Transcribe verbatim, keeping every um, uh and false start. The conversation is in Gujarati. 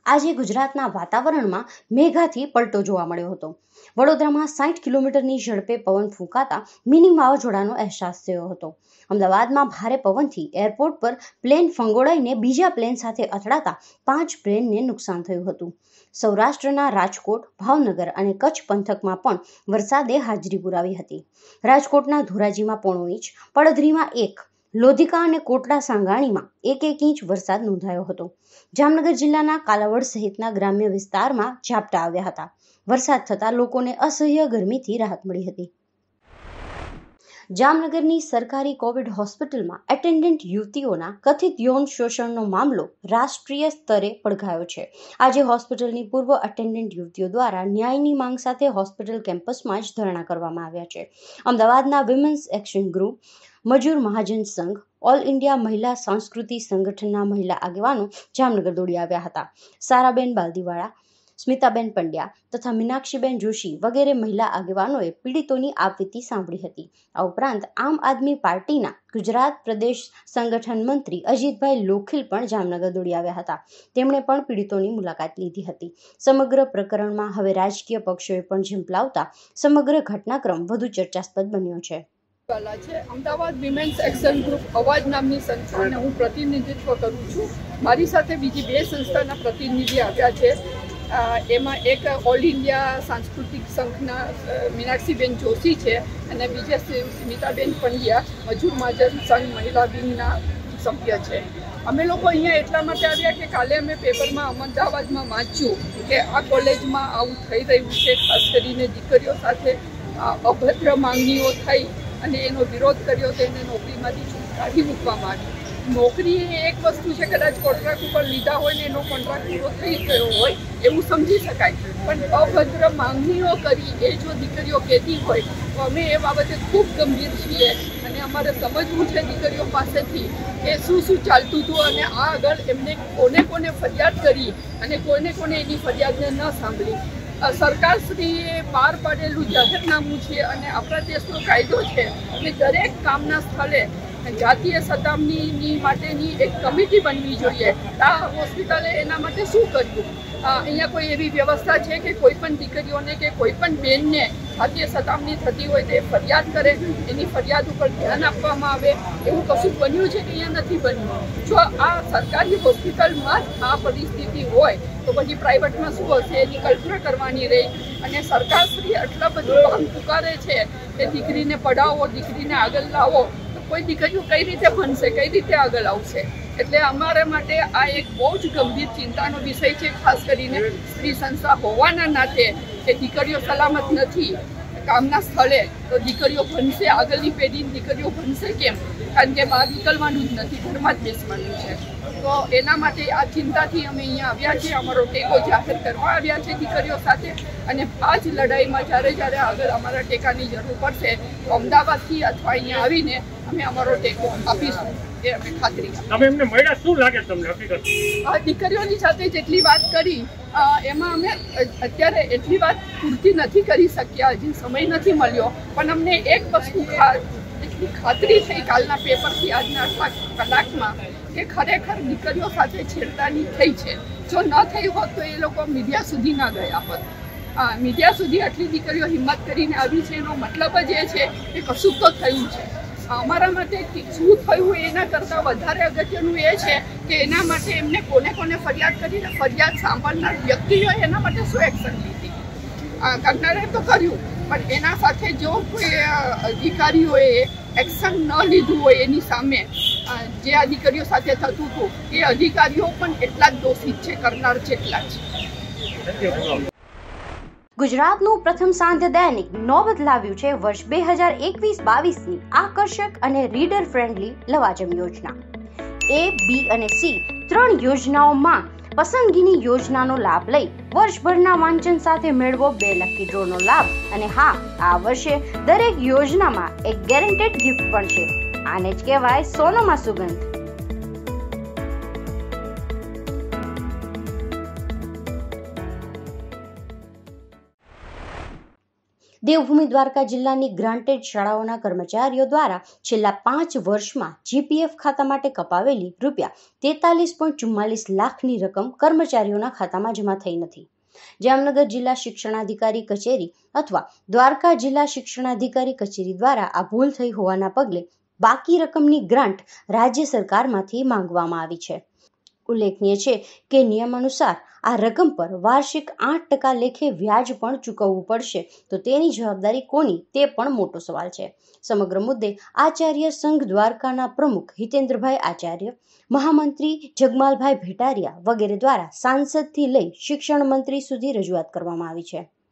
આજે ગુજરાતના વાતાવરણમાં મેઘાથી પલટો જોવા મળ્યો હતો। વડોદરામાં સાઠ કિલોમીટરની ઝડપે પવન ફૂંકાતા મિની વાવાઝોડાનો અહેસાસ થયો હતો। અમદાવાદમાં ભારે પવનથી એરપોર્ટ પર પ્લેન ફંગોળાઈને બીજા પ્લેન સાથે અથડાતા પાંચ પ્લેનને નુકસાન થયું હતું। સૌરાષ્ટ્રના રાજકોટ, ભાવનગર અને કચ્છ પંથકમાં પણ વરસાદે હાજરી પુરાવી હતી। રાજકોટના ધોરાજીમાં પોણો ઇંચ, પડધરીમાં એક, લોધિકા અને કોટડા સાંગાણીમાં એક એક ઇંચ વરસાદ નોંધાયો હતો। જામનગર જિલ્લાના કાલાવડ સહિતના ગ્રામ્ય વિસ્તારમાં ઝાપટા આવ્યા હતા। વરસાદ થતાં લોકોને અસહ્ય ગરમીથી રાહત મળી હતી। જામનગરની સરકારી કોવિડ હોસ્પિટલમાં એટેન્ડન્ટ યુવતીઓના કથિત યૌન શોષણનો મામલો રાષ્ટ્રીય સ્તરે પડઘાયો છે। આજે હોસ્પિટલની પૂર્વ એટેન્ડન્ટ યુવતીઓ દ્વારા ન્યાયની માંગ સાથે હોસ્પિટલ કેમ્પસમાં જ ધરણા કરવામાં આવ્યા છે। અમદાવાદના વિમેન્સ એક્શન ગ્રુપ, મજૂર મહાજન સંઘ, ઓલ ઇન્ડિયા મહિલા સંસ્કૃતિ સંગઠનના મહિલા આગેવાનો જામનગર દોડી આવ્યા હતા। સારાબેન બાલદીવાળા, સ્મિતાબેન પંડ્યા તથા મીનાક્ષીબેન જોશી વગેરે મહિલા આગેવાનોએ પીડિતોની આપવીતી સાંભળી હતી। આ ઉપરાંત આમ આદમી પાર્ટીના ગુજરાત પ્રદેશ સંગઠન મંત્રી અજીતભાઈ લોખીલ પણ જામનગર દોડી આવ્યા હતા। તેમણે પણ પીડિતોની મુલાકાત લીધી હતી। સમગ્ર પ્રકરણમાં હવે રાજકીય પક્ષોએ પણ ઝંપલાવતા સમગ્ર ઘટનાક્રમ વધુ ચર્ચાસ્પદ બન્યો છે। છે અમદાવાદ વિમેન્સ એક્શન ગ્રુપ અવાજ નામની સંસ્થાને હું પ્રતિનિધિત્વ કરું છું। મારી સાથે બીજી બે સંસ્થાના પ્રતિનિધિ આવ્યા છે। એમાં એક ઓલ ઇન્ડિયા સાંસ્કૃતિક સંઘના મીનાક્ષીબેન જોશી છે અને બીજા સ્મિતાબેન પંડ્યા મજૂર મહાજન સંઘ મહિલા વિંગના સભ્ય છે। અમે લોકો અહીંયા એટલા માટે આવ્યા કે કાલે અમે પેપરમાં અમદાવાદમાં વાંચ્યું કે આ કોલેજમાં આવું થઈ રહ્યું છે। ખાસ કરીને દીકરીઓ સાથે અભદ્ર માંગણીઓ થઈ અને એનો વિરોધ કર્યો તો એને નોકરીમાંથી કાઢી મૂકવામાં આવી। નોકરી એ એક વસ્તુ છે, કદાચ કોન્ટ્રાક્ટ ઉપર લીધા હોય ને એનો કોન્ટ્રાક્ટ પૂરો થઈ ગયો હોય એવું સમજી શકાય, પણ અભદ્ર માંગણીઓ કરી એ જો દીકરીઓ કહેતી હોય તો અમે એ બાબતે ખૂબ ગંભીર છીએ અને અમારે સમજવું છે દીકરીઓ પાસેથી કે શું શું ચાલતું હતું અને આ આગળ એમને કોને કોને ફરિયાદ કરી અને કોને કોને એની ફરિયાદને ન સાંભળી। સરકારશ્રીએ બહાર પાડેલું જાહેરનામું છે અને આપણા દેશનો કાયદો છે કે દરેક કામના સ્થળે જાતીય સતામણી માટેની એક કમિટી બનવી જોઈએ। આ હોસ્પિટલે એના માટે શું કર્યું? અહીંયા કોઈ એવી વ્યવસ્થા છે કે કોઈ પણ દીકરીઓને કે કોઈ પણ બેનને જાતીય સતામણી થતી હોય તો એ ફરિયાદ કરે, એની ફરિયાદ ઉપર ધ્યાન આપવામાં આવે, એવું કશું બન્યું છે કે અહીંયા નથી બન્યું? જો આ સરકારી હોસ્પિટલમાં જ આ પરિસ્થિતિ હોય તો પછી પ્રાઇવેટમાં શું હશે એની કલ્પના કરવાની રહી। અને સરકારશ્રી આટલા બધું માંગ પુકારે છે કે દીકરીને પઢાવો, દીકરીને આગળ લાવો, તો કોઈ દીકરીઓ કઈ રીતે ભણશે, કઈ રીતે આગળ આવશે? એટલે અમારા માટે આ એક બહુ જ ગંભીર ચિંતાનો વિષય છે, ખાસ કરીને સ્ત્રી સંસ્થા હોવાના નાતે કે દીકરીઓ સલામત નથી કામના સ્થળે તો દીકરીઓ ભણશે, આગળની પેઢી દીકરીઓ ભણશે કેમ? કારણ કે બહાર નીકળવાનું જ નથી, ઘરમાં જ બેસવાનું છે। તો એના માટે આ ચિંતાથી અમે અહીંયા આવ્યા છીએ, અમારો ટેકો જાહેર કરવા આવ્યા છે દીકરીઓ સાથે અને આ જ લડાઈમાં જ્યારે જ્યારે આગળ અમારા ટેકાની જરૂર પડશે તો અમદાવાદથી અથવા અહીંયા આવીને અમે અમારો ટેકો આપીશું એ અમે ખાતરી આપીશું। એમને મળ્યા શું લાગે તમને હકીકત? દીકરીઓની સાથે જેટલી વાત કરી એમાં અમે અત્યારે એટલી વાત પૂરતી નથી કરી શક્યા, હજી સમય નથી મળ્યો, પણ અમને એક વસ્તુ એટલી ખાતરી થઈ કાલના પેપરથી આજના આટલા કલાકમાં કે ખરેખર દીકરીઓ સાથે છેડતાની થઈ છે। જો ન થઈ હોત તો એ લોકો મીડિયા સુધી ના ગયા હોત। મીડિયા સુધી આટલી દીકરીઓ હિંમત કરીને આવી છે એનો મતલબ જ એ છે કે કશું તો થયું છે। અમારા માટે શું થયું એના કરતાં વધારે અગત્યનું એ છે કે એના માટે એમને કોને કોને ફરિયાદ કરીને ફરિયાદ સાંભળનાર વ્યક્તિઓએ એના માટે શું એક્શન લીધી? કરનારે તો કર્યું, પણ એના સાથે જો કોઈ અધિકારીઓએ એક્શન ન લીધું હોય એની સામે જે આ દીકરીઓ સાથે થતું હતું એ અધિકારીઓ પણ એટલા જ દોષિત છે, કરનાર જેટલા જ। ગુજરાતનું પ્રથમ સાંધ્ય દૈનિક નોબત લાવ્યું છે વર્ષ બે હજાર એકવીસ બાવીસની આકર્ષક અને રીડર ફ્રેન્ડલી લવાજમ યોજના। એ, બી અને સી ત્રણ યોજનાઓમાં પસંદગીની યોજનાનો લાભ લઈ વર્ષભરના વાંચન સાથે મેળવો બે લકી ડ્રોનો લાભ। અને હા, આ વર્ષે દરેક યોજનામાં એક ગેરંટેડ ગિફ્ટ પણ છે। આને જ કહેવાય સોનામાં સુગંધ। દેવભૂમિ દ્વારકા જિલ્લાની ગ્રાન્ટેડ શાળાઓના કર્મચારીઓ દ્વારા છેલ્લા પાંચ વર્ષમાં જીપીએફ ખાતા માટે કપાવેલી રૂપિયા તેતાલીસ પોઈન્ટ ચુમ્માલીસ લાખની રકમ કર્મચારીઓના ખાતામાં જમા થઈ નથી. જામનગર જિલ્લા શિક્ષણાધિકારી કચેરી અથવા દ્વારકા જિલ્લા શિક્ષણાધિકારી કચેરી દ્વારા આ ભૂલ થઈ હોવાના પગલે બાકી રકમની ગ્રાન્ટ રાજ્ય સરકારમાંથી માંગવામાં આવી છે. ઉલ્લેખનીય છે કે નિયમ અનુસાર આ રકમ પર વાર્ષિક આઠ ટકા લેખે વ્યાજ પણ ચૂકવવું પડશે, તો તેની જવાબદારી કોની તે પણ મોટો સવાલ છે. સમગ્ર મુદ્દે આચાર્ય સંઘ દ્વારકાના પ્રમુખ હિતેન્દ્રભાઈ આચાર્ય, મહામંત્રી જગમાલભાઈ ભેટારિયા વગેરે દ્વારા સાંસદથી લઈ શિક્ષણ મંત્રી સુધી રજૂઆત કરવામાં આવી છે.